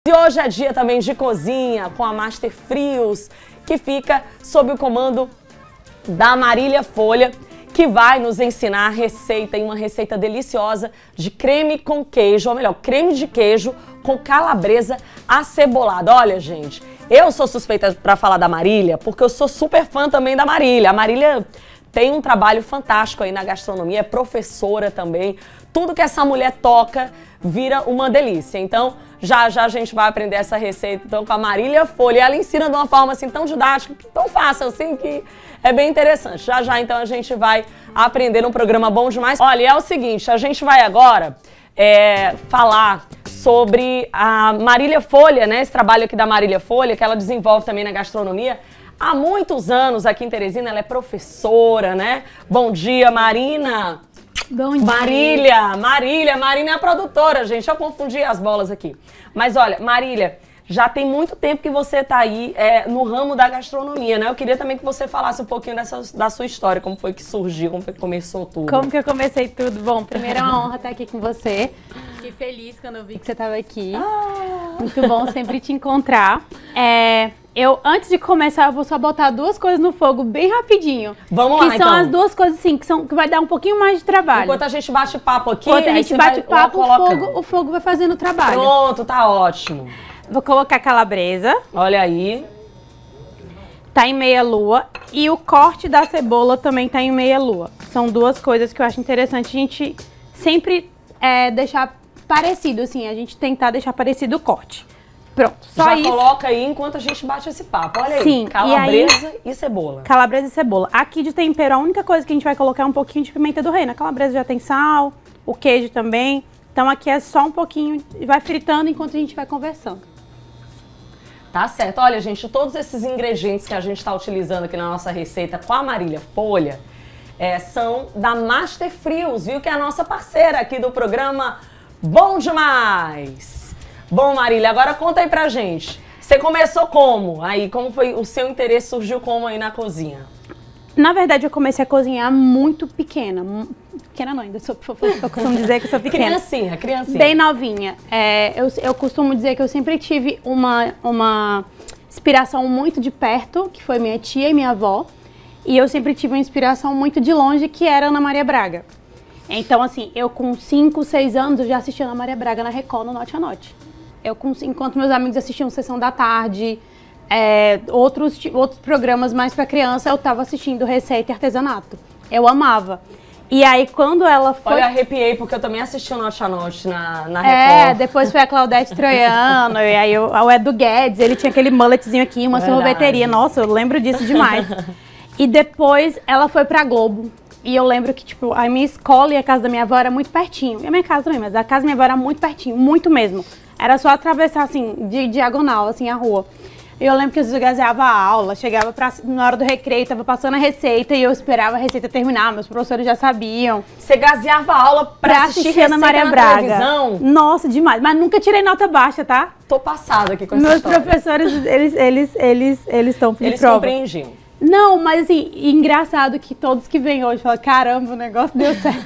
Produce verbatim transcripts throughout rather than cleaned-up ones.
E hoje é dia também de cozinha com a Master Frios, que fica sob o comando da Marília Folha, que vai nos ensinar a receita, e uma receita deliciosa de creme com queijo, ou melhor, creme de queijo com calabresa acebolada. Olha, gente, eu sou suspeita para falar da Marília, porque eu sou super fã também da Marília. A Marília tem um trabalho fantástico aí na gastronomia, é professora também. Tudo que essa mulher toca vira uma delícia. Então, já já a gente vai aprender essa receita então, com a Marília Folha. Ela ensina de uma forma assim tão didática, tão fácil assim, que é bem interessante. Já já então a gente vai aprender num programa bom demais. Olha, é o seguinte, a gente vai agora é, falar sobre a Marília Folha, né? Esse trabalho aqui da Marília Folha, que ela desenvolve também na gastronomia. Há muitos anos aqui em Teresina, ela é professora, né? Bom dia, Marina! Bom dia. Marília, Marília, Marília é a produtora, gente, eu confundi as bolas aqui. Mas olha, Marília, já tem muito tempo que você tá aí é, no ramo da gastronomia, né? Eu queria também que você falasse um pouquinho dessa, da sua história, como foi que surgiu, como foi que começou tudo. Como que eu comecei tudo? Bom, primeiro é uma honra estar aqui com você. Fiquei feliz quando eu vi que você estava aqui. Ah. Muito bom sempre te encontrar. É... Eu, antes de começar, eu vou só botar duas coisas no fogo bem rapidinho. Vamos lá, então. Que são as duas coisas, sim, que, são, que vai dar um pouquinho mais de trabalho. Enquanto a gente bate papo aqui, Enquanto a gente bate vai, papo, o fogo, o fogo vai fazendo o trabalho. Pronto, tá ótimo. Vou colocar calabresa. Olha aí. Tá em meia lua. E o corte da cebola também tá em meia lua. São duas coisas que eu acho interessante a gente sempre é, deixar parecido, assim, a gente tentar deixar parecido o corte. Pronto, só Já isso. coloca aí enquanto a gente bate esse papo. Olha aí, Sim, calabresa e, aí, e cebola. Calabresa e cebola. Aqui de tempero, a única coisa que a gente vai colocar é um pouquinho de pimenta do reino. A calabresa já tem sal, o queijo também. Então aqui é só um pouquinho, vai fritando enquanto a gente vai conversando. Tá certo. Olha, gente, todos esses ingredientes que a gente está utilizando aqui na nossa receita com a Marília Folha é, são da Master Frios, viu? Que é a nossa parceira aqui do programa Bom Demais. Bom, Marília, agora conta aí pra gente. Você começou como? Aí, como foi o seu interesse, surgiu como aí na cozinha? Na verdade, eu comecei a cozinhar muito pequena. Pequena não, ainda sou, eu costumo dizer que eu sou pequena. Criancinha, criancinha. Bem novinha. É, eu, eu costumo dizer que eu sempre tive uma, uma inspiração muito de perto, que foi minha tia e minha avó. E eu sempre tive uma inspiração muito de longe, que era Ana Maria Braga. Então, assim, eu com cinco, seis anos, eu já assistia Ana Maria Braga na Record, no Norte a Norte. Eu, enquanto meus amigos assistiam Sessão da Tarde, é, outros, outros programas mais para criança, eu estava assistindo Receita e Artesanato. Eu amava. E aí, quando ela foi... Olha, arrepiei, porque eu também assisti o Norte a Norte na, na Record. É, depois foi a Claudete Troiano, e aí o, o Edu Guedes, ele tinha aquele mulletzinho aqui, uma Verdade. sorveteria. Nossa, eu lembro disso demais. E depois ela foi pra Globo. E eu lembro que, tipo, a minha escola e a casa da minha avó era muito pertinho. E a minha casa também, mas a casa da minha avó era muito pertinho, muito mesmo. Era só atravessar, assim, de diagonal, assim, a rua. E eu lembro que às vezes eu gazeava a aula, chegava pra, na hora do recreio, tava passando a receita e eu esperava a receita terminar, meus professores já sabiam. Você gazeava a aula pra, pra assistir, assistir Ana Maria Braga. Televisão? Nossa, demais. Mas nunca tirei nota baixa, tá? Tô passada aqui com essa Meus história. professores, eles eles eles eles estão de Eles prova. compreendiam. Não, mas assim, engraçado que todos que vêm hoje falam, caramba, o negócio deu certo.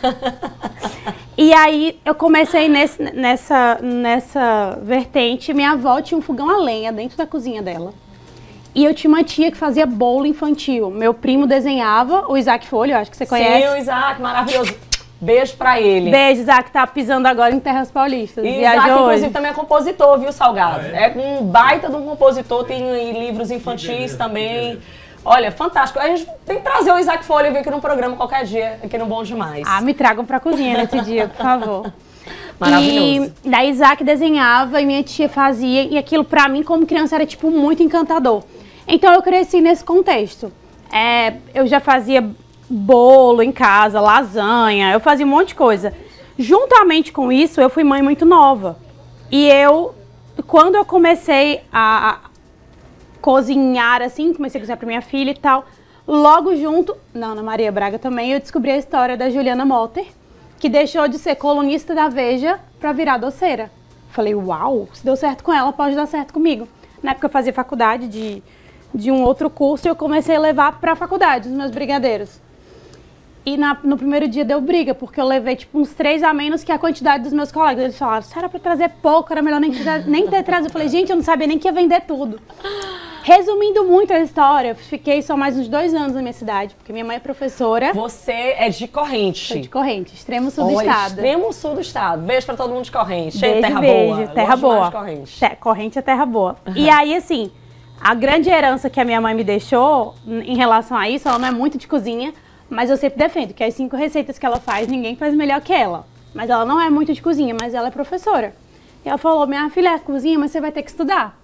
E aí eu comecei nesse, nessa, nessa vertente. Minha avó tinha um fogão a lenha dentro da cozinha dela. E eu tinha uma tia que fazia bolo infantil. Meu primo desenhava, o Isaac Folha, eu acho que você conhece. Sim, o Isaac, maravilhoso. Beijo pra ele. Beijo, Isaac, tá pisando agora em Terras Paulistas. E Viajou Isaac, hoje. inclusive, também é compositor, viu, Salgado? Ah, é? é um baita de um compositor, tem livros infantis também. Olha, fantástico. A gente tem que trazer o Isaac Folha e vir aqui no programa qualquer dia, aqui no Bom Demais. Ah, me tragam pra cozinha nesse dia, por favor. Maravilhoso. E daí Isaac desenhava e minha tia fazia, e aquilo pra mim, como criança, era tipo muito encantador. Então eu cresci nesse contexto. É, eu já fazia bolo em casa, lasanha, eu fazia um monte de coisa. Juntamente com isso, eu fui mãe muito nova. E eu, quando eu comecei a cozinhar assim, comecei a cozinhar pra minha filha e tal, logo junto, na Ana Maria Braga também, eu descobri a história da Juliana Motter, que deixou de ser colunista da Veja pra virar doceira. Falei, uau, se deu certo com ela, pode dar certo comigo. Na época eu fazia faculdade de, de um outro curso e eu comecei a levar pra faculdade os meus brigadeiros. E na, no primeiro dia deu briga, porque eu levei tipo uns três a menos que a quantidade dos meus colegas. Eles falaram, se era pra trazer pouco, era melhor nem, nem ter trazido. Eu falei, gente, eu não sabia nem que ia vender tudo. Resumindo muito a história, eu fiquei só mais uns dois anos na minha cidade, porque minha mãe é professora. Você é de Corrente. Sou de Corrente, extremo sul Olha, do estado. Extremo sul do estado. Beijo pra todo mundo de Corrente. Beijo, terra beijo, boa. terra Gosto boa. de Corrente. Te, Corrente é terra boa. Uhum. E aí, assim, a grande herança que a minha mãe me deixou em relação a isso, ela não é muito de cozinha, mas eu sempre defendo que as cinco receitas que ela faz, ninguém faz melhor que ela. Mas ela não é muito de cozinha, mas ela é professora. E ela falou, minha filha é cozinha, mas você vai ter que estudar.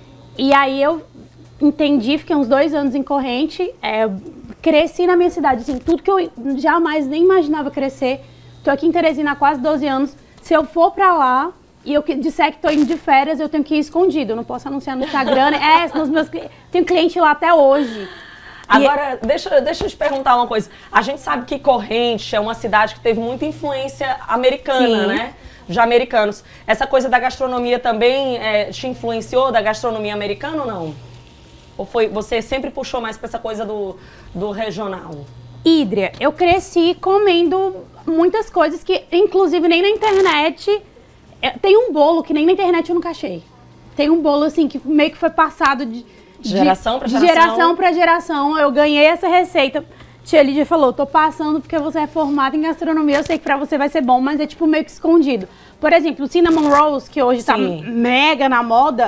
E aí eu entendi, fiquei uns dois anos em Corrente, é, cresci na minha cidade, assim, tudo que eu jamais nem imaginava crescer. Tô aqui em Teresina há quase doze anos. Se eu for pra lá e eu disser que tô indo de férias, eu tenho que ir escondido. Eu não posso anunciar no Instagram. É, senão os meus clientes... Tenho cliente lá até hoje. Agora, e... deixa, deixa eu te perguntar uma coisa. A gente sabe que Corrente é uma cidade que teve muita influência americana, Sim. né? De americanos. Essa coisa da gastronomia também é, te influenciou, da gastronomia americana ou não? Ou foi, você sempre puxou mais pra essa coisa do, do regional? Hídria, eu cresci comendo muitas coisas que, inclusive, nem na internet... Tem um bolo que nem na internet eu nunca achei. Tem um bolo, assim, que meio que foi passado de... De geração pra geração. De geração pra geração. Eu ganhei essa receita. Tia Lídia falou, tô passando porque você é formada em gastronomia, eu sei que pra você vai ser bom, mas é tipo meio que escondido. Por exemplo, o Cinnamon Rolls, que hoje Sim. tá mega na moda,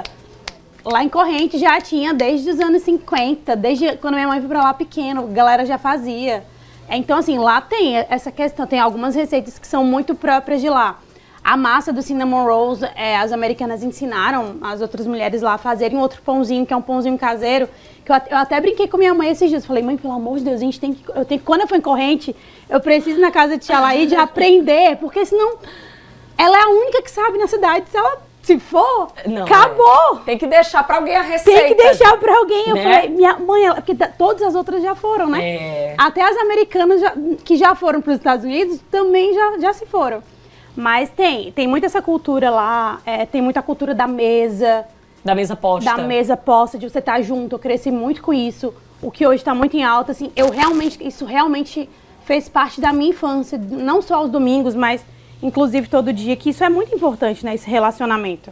lá em Corrente já tinha desde os anos cinquenta, desde quando minha mãe foi pra lá pequena, a galera já fazia. Então, assim, lá tem essa questão, tem algumas receitas que são muito próprias de lá. A massa do Cinnamon Rolls, é, as americanas ensinaram as outras mulheres lá a fazerem outro pãozinho, que é um pãozinho caseiro, que eu, eu até brinquei com minha mãe esses dias. Falei, mãe, pelo amor de Deus, a gente tem que... Eu tenho, quando eu for em Corrente, eu preciso ir na casa de tia Laíde aprender, porque senão ela é a única que sabe na cidade. Se ela se for, não, acabou. É. Tem que deixar pra alguém a receita. Tem que deixar pra alguém. Eu né? falei, minha mãe, ela, porque todas as outras já foram, né? É. Até as americanas já, que já foram pros Estados Unidos também já, já se foram. Mas tem, tem muita essa cultura lá, é, tem muita cultura da mesa. Da mesa posta. Da mesa posta, de você estar junto. Eu cresci muito com isso, o que hoje está muito em alta, assim, eu realmente, isso realmente fez parte da minha infância, não só aos domingos, mas inclusive todo dia, que isso é muito importante, né, esse relacionamento.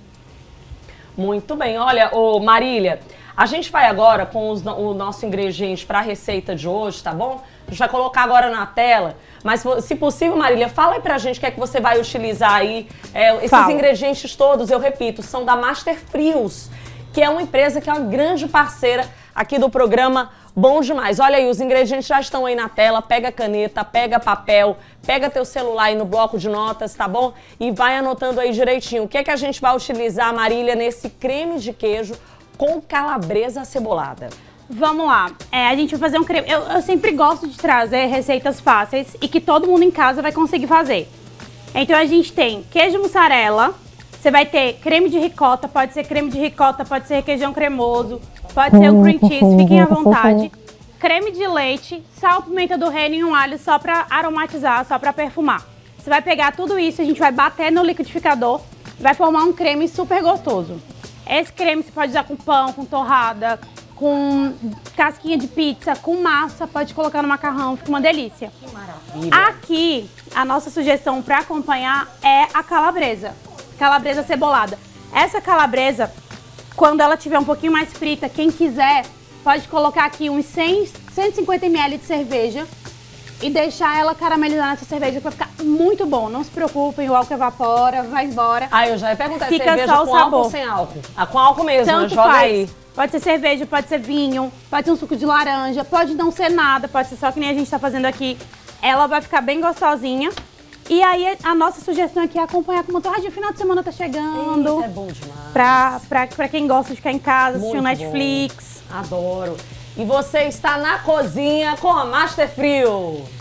Muito bem, olha, ô Marília, a gente vai agora com os, o nosso ingrediente para a receita de hoje, tá bom? A gente vai colocar agora na tela, mas se possível, Marília, fala aí pra gente o que é que você vai utilizar aí. É, esses fala. Ingredientes todos, eu repito, são da Master Frios, que é uma empresa que é uma grande parceira aqui do programa Bom Demais. Olha aí, os ingredientes já estão aí na tela, pega caneta, pega papel, pega teu celular aí no bloco de notas, tá bom? E vai anotando aí direitinho. O que é que a gente vai utilizar, Marília, nesse creme de queijo com calabresa acebolada? Vamos lá, é, a gente vai fazer um creme. Eu, eu sempre gosto de trazer receitas fáceis e que todo mundo em casa vai conseguir fazer. Então a gente tem queijo mussarela, você vai ter creme de ricota, pode ser creme de ricota, pode ser requeijão cremoso, pode ser o cream cheese, fiquem à vontade. Creme de leite, sal, pimenta do reino e um alho só pra aromatizar, só pra perfumar. Você vai pegar tudo isso, a gente vai bater no liquidificador, vai formar um creme super gostoso. Esse creme você pode usar com pão, com torrada, com casquinha de pizza, com massa, pode colocar no macarrão, fica uma delícia. Que maravilha. Aqui, a nossa sugestão para acompanhar é a calabresa, calabresa cebolada. Essa calabresa, quando ela tiver um pouquinho mais frita, quem quiser, pode colocar aqui uns cem, cento e cinquenta mililitros de cerveja e deixar ela caramelizar nessa cerveja, que vai ficar muito bom. Não se preocupem, o álcool evapora, vai embora. Ah, eu já ia perguntar, fica cerveja só o com sabor. álcool ou sem álcool? Ah, com álcool mesmo, Tanto joga faz. aí. Pode ser cerveja, pode ser vinho, pode ser um suco de laranja, pode não ser nada, pode ser só que nem a gente tá fazendo aqui. Ela vai ficar bem gostosinha. E aí a nossa sugestão aqui é acompanhar com uma torradinha. Final de semana tá chegando. Eita, é bom demais. Pra, pra, pra quem gosta de ficar em casa, assistir um Muito Netflix. Bom. Adoro. E você está na cozinha com a Master Frios.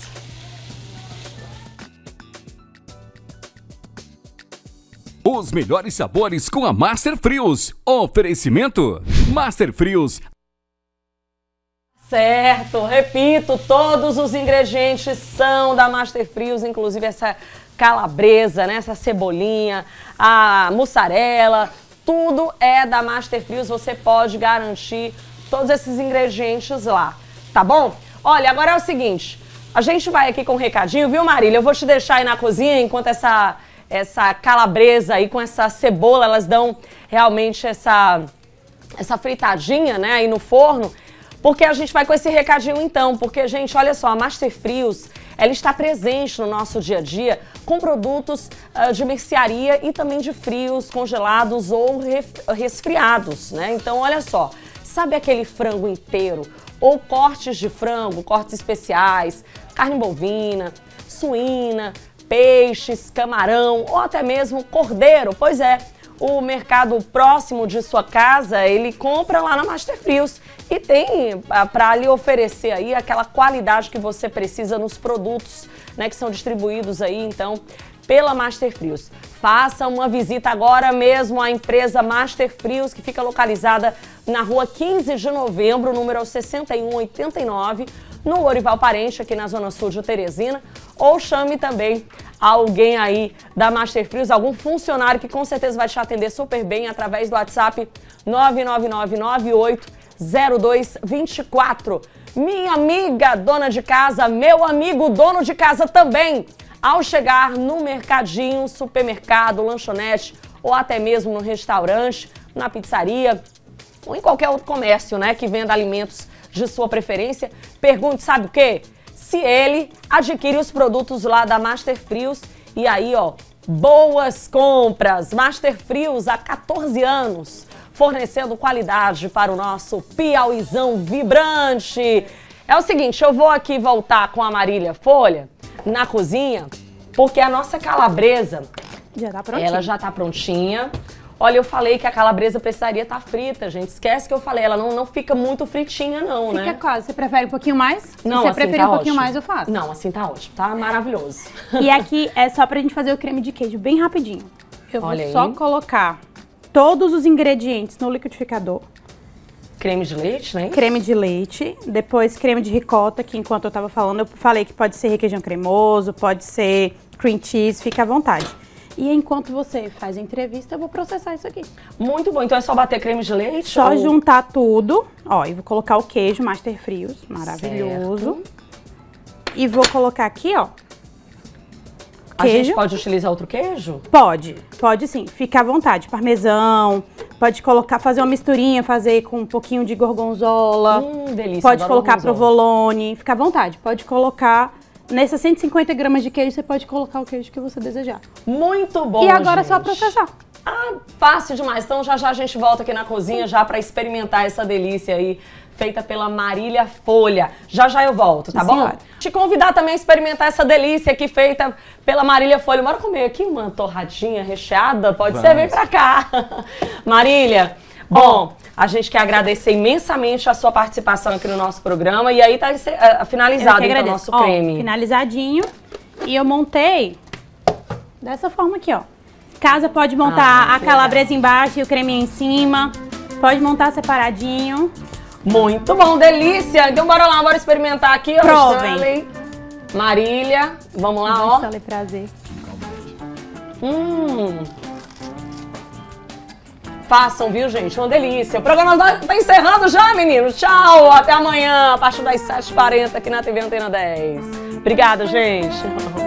Os melhores sabores com a Master Frios. Oferecimento Master Frios. Certo, repito, todos os ingredientes são da Master Frios, inclusive essa calabresa, né, essa cebolinha, a mussarela, tudo é da Master Frios, você pode garantir todos esses ingredientes lá, tá bom? Olha, agora é o seguinte, A gente vai aqui com um recadinho, viu, Marília? Eu vou te deixar aí na cozinha enquanto essa, essa calabresa aí com essa cebola, elas dão realmente essa, essa fritadinha, né, aí no forno. Porque a gente vai com esse recadinho então, porque, gente, olha só, a Master Frios, ela está presente no nosso dia a dia com produtos uh, de mercearia e também de frios, congelados ou resfriados, né? Então, olha só, sabe aquele frango inteiro ou cortes de frango, cortes especiais, carne bovina, suína, peixes, camarão ou até mesmo cordeiro? Pois é, o mercado próximo de sua casa, ele compra lá na Master Frios e tem para lhe oferecer aí aquela qualidade que você precisa nos produtos, né, que são distribuídos aí, então, pela Master Frios. Faça uma visita agora mesmo à empresa Master Frios, que fica localizada na rua quinze de novembro, número sessenta e um oitenta e nove, no Lorival Parente, aqui na Zona Sul de Teresina, ou chame também alguém aí da Master Frios, algum funcionário que com certeza vai te atender super bem através do WhatsApp nove nove nove nove oito zero dois dois quatro. Minha amiga dona de casa, meu amigo dono de casa também, ao chegar no mercadinho, supermercado, lanchonete ou até mesmo no restaurante, na pizzaria ou em qualquer outro comércio, né, que venda alimentos de sua preferência, pergunte, sabe o quê? Se ele adquire os produtos lá da Master Frios. E aí, ó, boas compras. Master Frios há quatorze anos, fornecendo qualidade para o nosso Piauizão vibrante. É o seguinte, eu vou aqui voltar com a Marília Folha na cozinha, porque a nossa calabresa, já tá prontinha. Ela já tá prontinha. Olha, eu falei que a calabresa precisaria estar frita, gente. Esquece que eu falei, ela não, não fica muito fritinha não, fica né? Fica quase. Você prefere um pouquinho mais? Não, Se você assim preferir tá um pouquinho ótimo. mais, eu faço. Não, assim tá ótimo, tá maravilhoso. E aqui é só pra gente fazer o creme de queijo bem rapidinho. Eu vou Olha só aí. colocar todos os ingredientes no liquidificador. Creme de leite, né? Creme de leite, depois creme de ricota, que enquanto eu tava falando, eu falei que pode ser requeijão cremoso, pode ser cream cheese, fica à vontade. E enquanto você faz a entrevista, eu vou processar isso aqui. Muito bom, então é só bater creme de leite? Só ou... juntar tudo, ó, e vou colocar o queijo Master Frios, maravilhoso. Certo. E vou colocar aqui, ó, queijo. A gente pode utilizar outro queijo? Pode, pode sim, fica à vontade. Parmesão, pode colocar, fazer uma misturinha, fazer com um pouquinho de gorgonzola. Hum, delícia. Pode colocar provolone, fica à vontade. Pode colocar, nessas cento e cinquenta gramas de queijo, você pode colocar o queijo que você desejar. Muito bom, E agora gente. é só processar. Ah, fácil demais. Então já já a gente volta aqui na cozinha já para experimentar essa delícia aí, feita pela Marília Folha. Já já eu volto, tá Sim, bom? senhora. Te convidar também a experimentar essa delícia aqui feita pela Marília Folha. Bora comer aqui uma torradinha recheada? Pode Vamos. ser, vem pra cá. Marília, bom, a gente quer agradecer imensamente a sua participação aqui no nosso programa. E aí tá uh, finalizado então, o nosso ó, creme. Finalizadinho. E eu montei dessa forma aqui, ó. Casa pode montar Ah, a calabresa embaixo e o creme em cima. Pode montar separadinho. Muito bom, delícia! Então bora lá, bora experimentar aqui, ó. Provem. Stanley, Marília, vamos lá, ó. Stanley, prazer. Hum. Façam, viu, gente? Uma delícia. O programa tá encerrando já, meninos. Tchau, até amanhã, a partir das sete e quarenta aqui na T V Antena dez. Obrigada, gente.